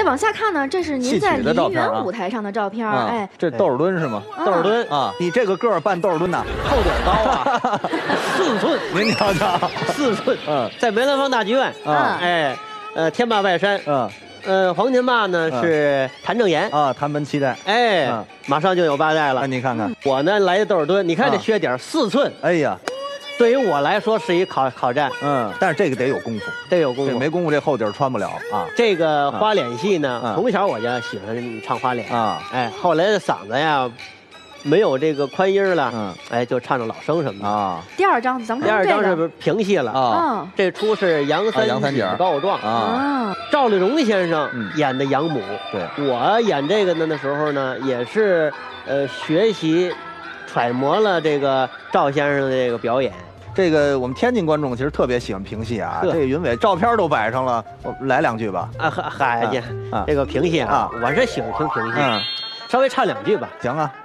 往下看呢，这是您在梨园舞台上的照片。哎， 这窦尔敦是吗？ 窦尔敦啊，你这个个儿扮窦尔敦呐， 后点高啊，4寸， 您瞧瞧 ，4寸。在梅兰芳大剧院。哎，天霸拜山。黄天霸呢是谭正岩啊，谭门7代。 哎，马上就有8代了。 你看看， 我呢来的窦尔敦，你看这靴底4寸。 哎呀。 对于我来说是一考战， 但是这个得有功夫， 得有功夫， 没功夫这厚底儿穿不了啊。 这个花脸戏呢，从小我就喜欢唱花脸啊，哎，后来的嗓子呀，没有这个宽音了，哎，就唱唱老生什么的啊。 第二章咱们第二章是评戏了啊，这出是杨三姐告状啊，赵丽蓉先生演的养母， 对， 我演这个呢的时候呢，也是学习揣摩了这个赵先生的这个表演。 这个我们天津观众其实特别喜欢评戏啊，这个云伟照片都摆上了，我来2句吧。 啊嗨，这个评戏啊，我是喜欢听评戏，稍微唱2句吧。 行啊，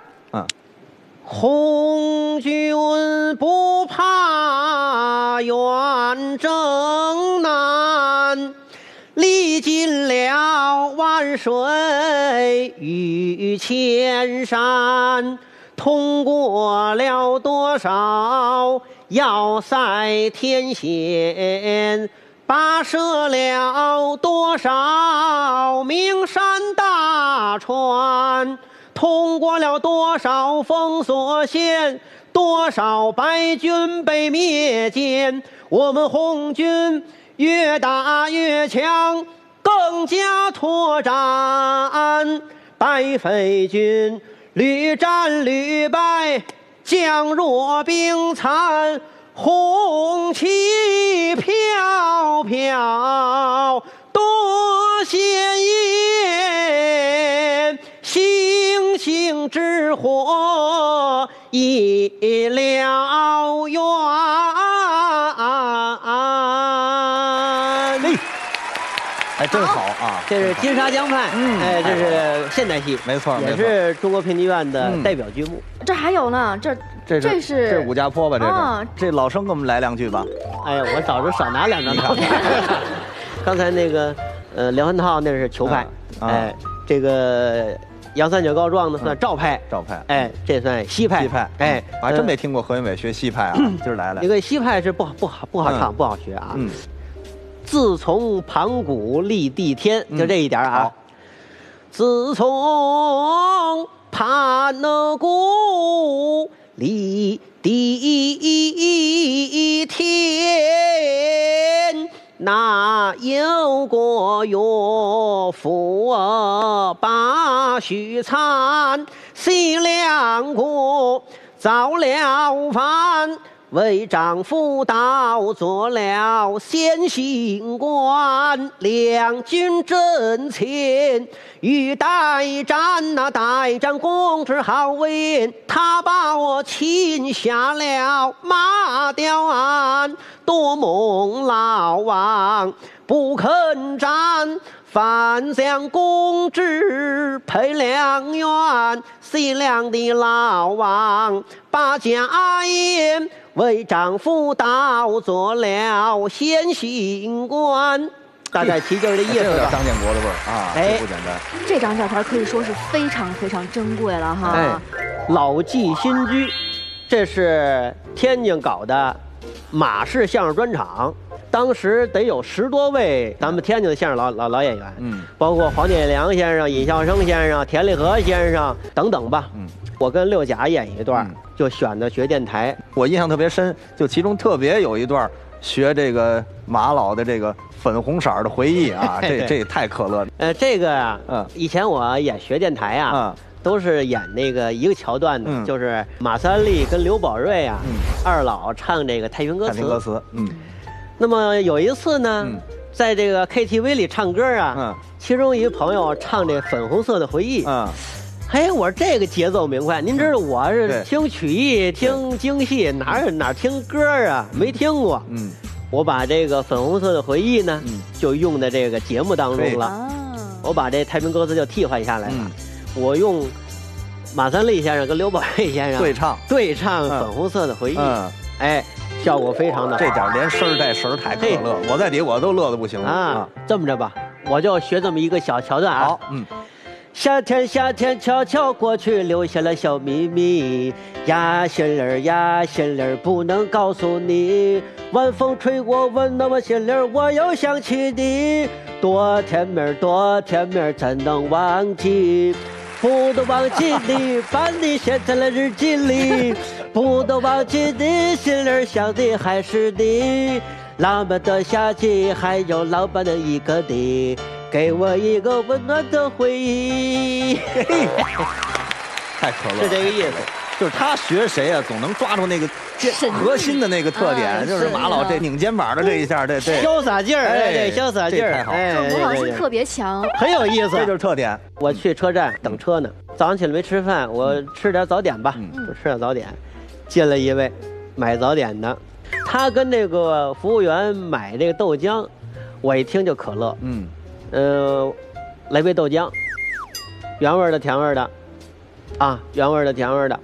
红军不怕远征难，历尽了万水与千山，通过了多少要塞天险，跋涉了多少名山大川，通过了多少封锁线，多少白军被灭歼。我们红军越打越强，更加拓展，白匪军屡战屡败，将弱兵残，红旗飘飘多鲜艳，星星之火已燎原。 哎，真好啊！ 这是《金沙江畔》，哎，这是现代戏， 没错， 也是中国评剧院的代表剧目。 这还有呢，这是武家坡吧？这老生给我们来2句吧。 哎呀，我早就少拿2张照片。刚才那个梁文浩那是裘派，哎，这个杨三姐告状呢算赵派，哎，这算西派，哎， 我还真没听过何云伟学西派啊，今儿来了。 这个西派是不好唱，不好学啊。自从盘古立地天，就这一点啊。自从盘古立地天，那有过岳父把许参，洗两锅造了饭，为丈夫倒做了先行官，两军阵前欲待战，那待战公之好威，他把我擒下了马吊鞍，多蒙老王不肯战，反将公之配良缘，西凉的老王把家业为丈夫倒做了先行官，大概其就是这意思吧。 张建国的味儿啊，哎，不简单。 这张照片可以说是非常非常珍贵了哈。 哎，老骥新居，这是天津搞的马式相声专场，当时得有10多位咱们天津的相声老演员，包括黄建良先生、尹笑生先生、田立和先生等等吧。我跟六甲演一段，就选的学电台。 我印象特别深，就其中特别有一段学这个马老的这个粉红色的回忆啊，这太可乐了。 这个啊，以前我演学电台啊，都是演那个一个桥段的，就是马三立跟刘宝瑞啊，二老唱这个太平歌词。那么有一次呢，在这个 KTV 里唱歌啊，其中一个朋友唱这粉红色的回忆，嘿，我说这个节奏明快。您知道我是听曲艺、听京戏，哪听歌啊？没听过。我把这个粉红色的回忆呢，就用在这个节目当中了。我把这太平歌词就替换下来了。我用马三立先生跟刘宝瑞先生对唱粉红色的回忆。哎，效果非常的好。 这点连声带神太可乐，我在底我都乐得不行了啊！这么着吧， 我就学这么一个小桥段啊。 好， 夏天，夏天悄悄过去，留下了小秘密。呀，心儿呀，心儿不能告诉你。晚风吹过，闻到我心儿，我又想起你。多甜蜜儿，多甜蜜儿，怎能忘记？不能忘记你，把你写在了日记里。不能忘记你，心儿想的还是你。浪漫的夏季，还有浪漫的一个你。给我一个温暖的回忆， 太可乐了， 是这个意思。 就是他学谁啊，总能抓住那个核心的那个特点，就是马老这拧肩膀的这一下，对， 潇洒劲儿，对，潇洒劲儿， 模仿性特别强， 很有意思， 这就是特点。 我去车站等车呢，早上起来没吃饭，我吃点早点吧，吃点早点。进来一位买早点的，他跟那个服务员买这个豆浆，我一听就可乐，来杯豆浆，原味的、甜味的，啊，原味的、甜味的，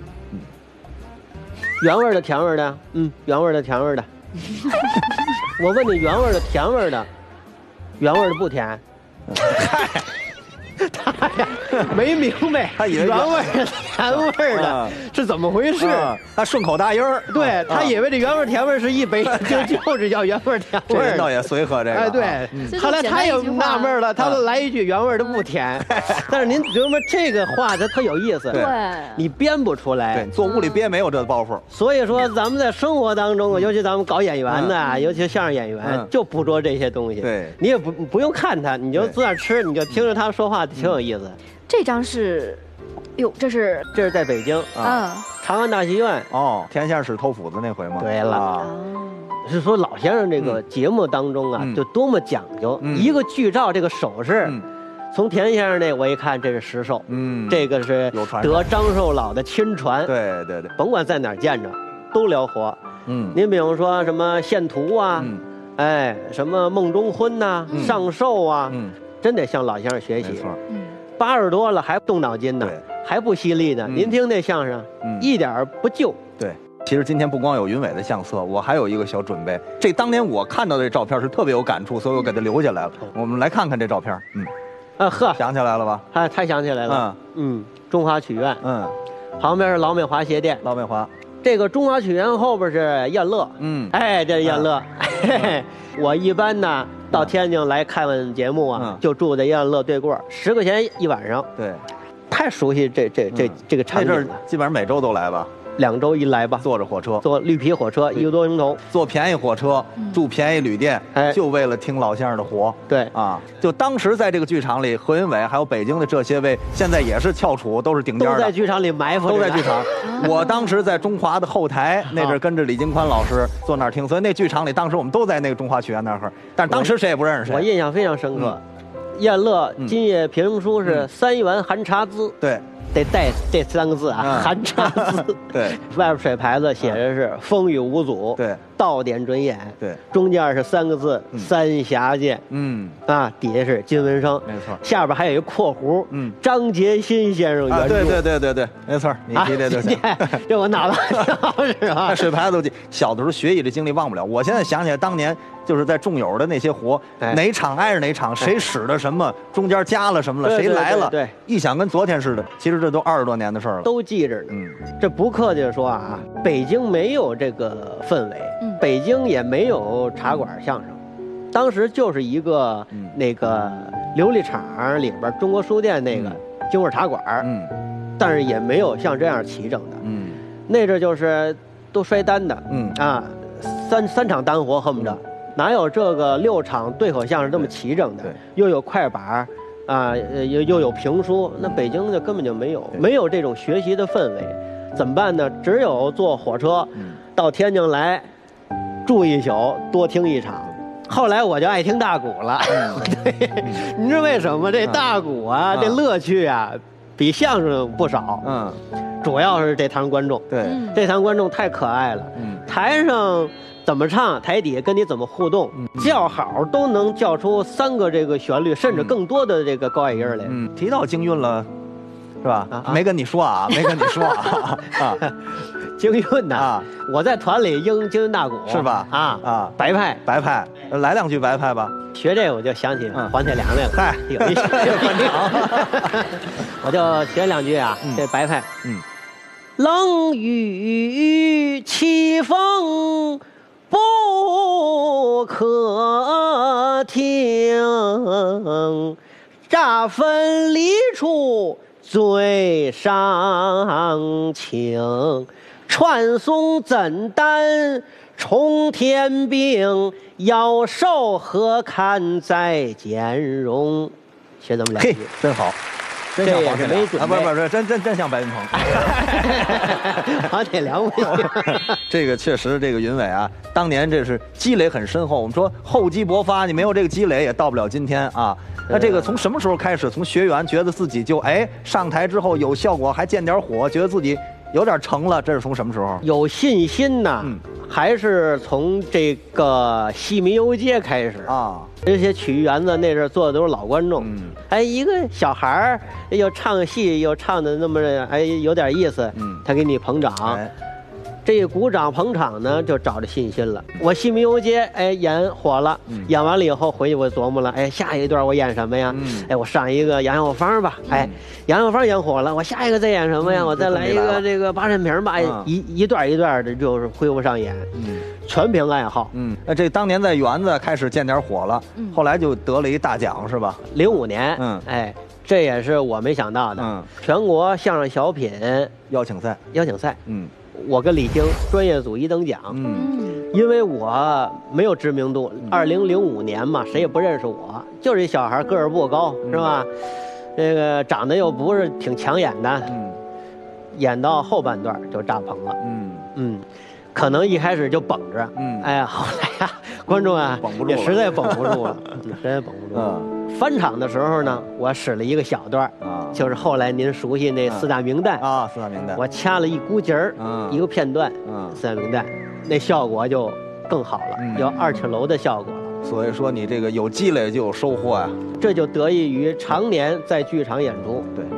原味的、甜味的，原味的、甜味的。我问你，原味的、甜味的，原味的不甜？嗨，他呀没明白， 他以为原味的、甜味的是怎么回事？ 他顺口大音儿， 对他以为这原味甜味是一杯，就是叫原味甜味。 这人倒也随和这个。 哎，对，后来他也纳闷了，他都来一句原味的不甜。但是您觉得这个话它特有意思， 对， 你编不出来。 对，做屋里编没有这包袱。 所以说咱们在生活当中，尤其咱们搞演员的，尤其相声演员，就捕捉这些东西。 对， 你也不用看他，你就坐那吃，你就听着他说话，挺有意思。 这张是，哟，这是在北京啊，长安大戏院。 哦，田先生使偷斧子那回吗？ 对了，是说老先生这个节目当中啊，就多么讲究，一个剧照这个手势。从田先生那我一看，这是石寿，这个是得张寿老的亲传。 对， 甭管在哪儿见着，都撩活。您比如说什么献图啊，哎，什么梦中婚呐，上寿啊，真得向老先生学习。 没错 ，80多了还动脑筋呢，还不犀利呢。您听那相声，一点不旧。 对，其实今天不光有云伟的相册，我还有一个小准备。这当年我看到这照片是特别有感触，所以我给它留下来了。我们来看看这照片。想起来了吧？ 太想起来了。中华曲苑。旁边是劳美华鞋店。 劳美华。 这个中华曲苑后边是燕乐。哎，这是燕乐。我一般呢到天津来看完节目啊，就住在燕乐对过，10块钱一晚上。 对， 太熟悉这个场景了。 基本上每周都来吧。 2周一来吧， 坐着火车， 坐绿皮火车1个多钟头， 坐便宜火车，住便宜旅店，就为了听老先生的活。 对啊， 就当时在这个剧场里，何云伟还有北京的这些位，现在也是翘楚，都是顶尖的， 都在剧场里埋伏， 都在剧场。我当时在中华的后台，那阵跟着李金宽老师坐那儿听，所以那剧场里当时我们都在那个中华曲苑那儿，但是当时谁也不认识谁。 我印象非常深刻，燕乐今夜评书是3元含茶资。 对。 得带这3个字啊，含茶字。 对， 外边水牌子写着是风雨无阻。 对， 到点准演。 对， 中间是3个字三峡见。底下是金文生。 没错， 下边还有一括弧。张杰新先生原著。 对，没错，你提这就行。 这我脑子是吧？ 水牌子都记。小的时候学艺的经历忘不了，我现在想起来当年就是在众友的那些活，哪场挨着哪场，谁使的什么，中间加了什么了，谁来了， 对， 一想跟昨天似的。其实这都20多年的事了， 都记着呢。这不客气说啊，北京没有这个氛围，北京也没有茶馆相声，当时就是一个那个琉璃厂里边中国书店那个京味茶馆，但是也没有像这样齐整的，那阵就是都摔单的，三场单活恨不着，哪有这个6场对口相声这么齐整的，又有快板。又有评书，那北京就根本就没有这种学习的氛围，怎么办呢？只有坐火车到天津来住一宿，多听一场。后来我就爱听大鼓了，对，你知道为什么吗？这大鼓啊，这乐趣啊，比相声不少。主要是这堂观众， 对， 这堂观众太可爱了。台上怎么唱，台底下跟你怎么互动，叫好都能叫出3个这个旋律，甚至更多的这个高矮音来。 提到京韵了，是吧？没跟你说啊，没跟你说啊。 京韵呐，我在团里京韵大鼓是吧？ 白派， 来2句白派吧。 学这我就想起黄铁良来了。 嗨， 有一我就学2句啊，这白派。冷雨凄风不可听，乍分离处最伤情。传颂怎担冲天兵，妖兽何堪再兼容。学这么2句， 真好。真像黄铁良啊！ 不是，真像白云鹏。 黄铁良不行。 这个确实，这个云伟啊，当年这是积累很深厚。我们说厚积薄发，你没有这个积累，也到不了今天啊。那这个从什么时候开始？从学员觉得自己就上台之后有效果，还见点火，觉得自己有点成了，这是从什么时候？ 有信心呢，还是从这个戏迷游街开始啊？这些曲艺园子那阵儿做的都是老观众，一个小孩儿又唱戏又唱的那么有点意思，他给你捧场，这鼓掌捧场呢就找着信心了。我戏迷游街演火了，演完了以后回去我琢磨了，下一段我演什么呀？我上一个杨小芳吧，杨小芳演火了，我下一个再演什么呀？我再来一个这个八扇屏吧，一段一段的就是恢复上演，全凭爱好。 那这当年在园子开始见点火了，后来就得了一大奖是吧 ？05年，这也是我没想到的，全国相声小品邀请赛， 我跟李菁专业组1等奖，因为我没有知名度，2005年嘛，谁也不认识我，就是一小孩，个儿不高，是吧？这个长得又不是挺抢眼的，演到后半段就炸棚了，可能一开始就绷着，后来呀，观众啊也实在绷不住了，翻场的时候呢，我使了一个小段就是后来您熟悉那4大名旦 4大名旦， 我掐了一股节儿，一个片段，4大名旦，那效果就更好了，有2尺楼的效果了。 所以说你这个有积累就有收获呀， 这就得益于常年在剧场演出。 对。